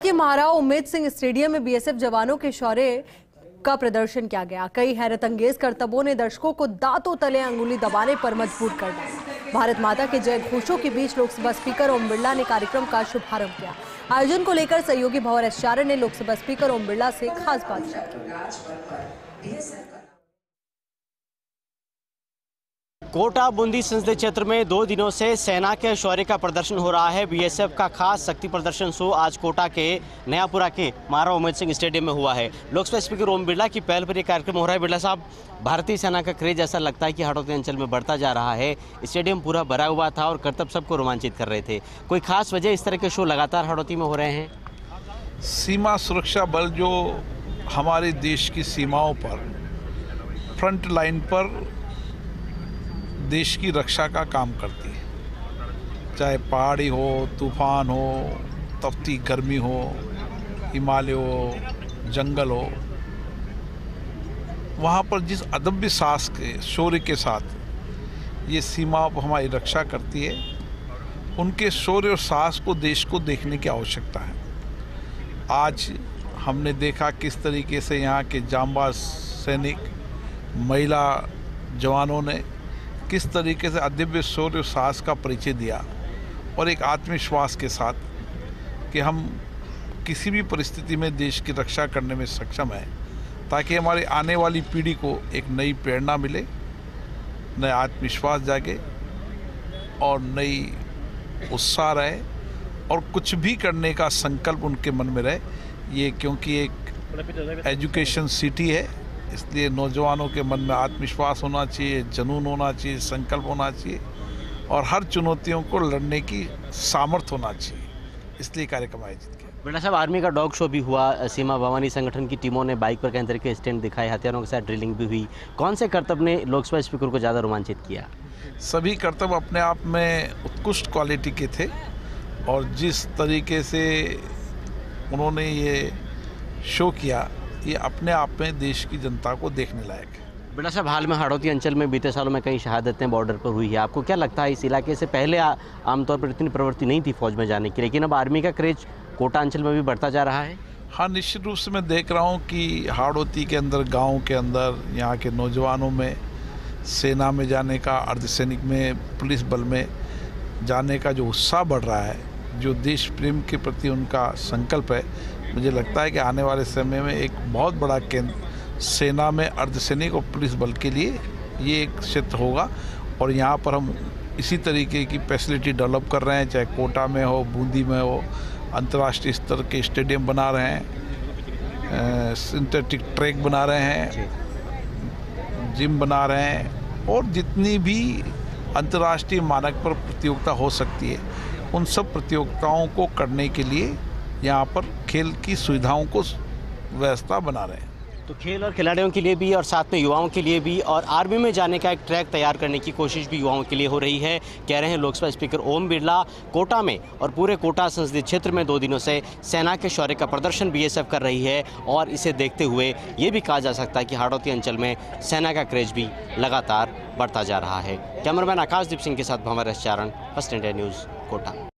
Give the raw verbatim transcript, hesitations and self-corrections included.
के महाराव उम्मेद सिंह स्टेडियम में बीएसएफ जवानों के शौर्य का प्रदर्शन किया गया। कई हैरत अंगेज करतबों ने दर्शकों को दांतों तले अंगुली दबाने पर मजबूर कर दिया। भारत माता के जय घोषों के बीच लोकसभा स्पीकर ओम बिरला ने कार्यक्रम का शुभारंभ किया। आयोजन को लेकर सहयोगी भंवर एस ने लोकसभा स्पीकर ओम बिरला से खास बातचीत की। कोटा बूंदी संसदीय क्षेत्र में दो दिनों से सेना के शौर्य का प्रदर्शन हो रहा है। बीएसएफ का खास शक्ति प्रदर्शन शो आज कोटा के नयापुरा के महाराव उम्मेद सिंह स्टेडियम में हुआ है। लोकसभा स्पीकर ओम बिरला की पहल पर यह कार्यक्रम हो रहा है। बिरला साहब, भारतीय सेना का क्रेज ऐसा लगता है कि हाड़ौती अंचल में बढ़ता जा रहा है। स्टेडियम पूरा भरा हुआ था और करतब सबको रोमांचित कर रहे थे। कोई खास वजह इस तरह के शो लगातार हाड़ौती में हो रहे हैं? सीमा सुरक्षा बल जो हमारे देश की सीमाओं पर फ्रंट लाइन पर देश की रक्षा का काम करती है, चाहे पहाड़ी हो, तूफान हो, तपती गर्मी हो, हिमालय हो, जंगल हो, वहाँ पर जिस अदम्य साहस के शौर्य के साथ ये सीमा हमारी रक्षा करती है, उनके शौर्य और साहस को देश को देखने की आवश्यकता है। आज हमने देखा किस तरीके से यहाँ के जांबाज सैनिक, महिला जवानों ने किस तरीके से अदम्य शौर्य और साहस का परिचय दिया और एक आत्मविश्वास के साथ कि हम किसी भी परिस्थिति में देश की रक्षा करने में सक्षम हैं, ताकि हमारी आने वाली पीढ़ी को एक नई प्रेरणा मिले, नया आत्मविश्वास जागे और नई उत्साह रहे और कुछ भी करने का संकल्प उनके मन में रहे। ये क्योंकि एक एजुकेशन सिटी है, इसलिए नौजवानों के मन में आत्मविश्वास होना चाहिए, जुनून होना चाहिए, संकल्प होना चाहिए और हर चुनौतियों को लड़ने की सामर्थ्य होना चाहिए। इसलिए कार्यक्रम आयोजित किया। बिरला साहब, आर्मी का डॉग शो भी हुआ। सीमा भवानी संगठन की टीमों ने बाइक पर कई तरह के स्टैंड दिखाए, हथियारों के साथ ड्रिलिंग भी हुई। कौन से करतब ने लोकसभा स्पीकर को ज़्यादा रोमांचित किया? सभी करतब अपने आप में उत्कृष्ट क्वालिटी के थे और जिस तरीके से उन्होंने ये शो किया, ये अपने आप में देश की जनता को देखने लायक है। बिरला साहब, हाल में हाड़ौती अंचल में बीते सालों में कई शहादतें बॉर्डर पर हुई है। आपको क्या लगता है, इस इलाके से पहले आमतौर पर इतनी प्रवृत्ति नहीं थी फौज में जाने की, लेकिन अब आर्मी का क्रेज कोटा अंचल में भी बढ़ता जा रहा है? हाँ, निश्चित रूप से मैं देख रहा हूँ कि हाड़ौती के अंदर, गाँव के अंदर, यहाँ के नौजवानों में सेना में जाने का, अर्धसैनिक में, पुलिस बल में जाने का जो उत्साह बढ़ रहा है, जो देश प्रेम के प्रति उनका संकल्प है, मुझे लगता है कि आने वाले समय में एक बहुत बड़ा केंद्र सेना में, अर्धसैनिक और पुलिस बल के लिए ये एक क्षेत्र होगा। और यहाँ पर हम इसी तरीके की फैसिलिटी डेवलप कर रहे हैं, चाहे कोटा में हो, बूंदी में हो, अंतर्राष्ट्रीय स्तर के स्टेडियम बना रहे हैं, सिंथेटिक ट्रैक बना रहे हैं, जिम बना रहे हैं और जितनी भी अंतर्राष्ट्रीय मानक पर प्रतियोगिता हो सकती है, उन सब प्रतियोगिताओं को करने के लिए यहाँ पर खेल की सुविधाओं को व्यवस्था बना रहे हैं। तो खेल और खिलाड़ियों के लिए भी और साथ में युवाओं के लिए भी और आर्मी में जाने का एक ट्रैक तैयार करने की कोशिश भी युवाओं के लिए हो रही है, कह रहे हैं लोकसभा स्पीकर ओम बिरला। कोटा में और पूरे कोटा संसदीय क्षेत्र में दो दिनों से सेना के शौर्य का प्रदर्शन बीएसएफ कर रही है और इसे देखते हुए ये भी कहा जा सकता है कि हाड़ौती अंचल में सेना का क्रेज भी लगातार बढ़ता जा रहा है। कैमरामैन आकाशदीप सिंह के साथ Bhanwar S, First India News, Kota.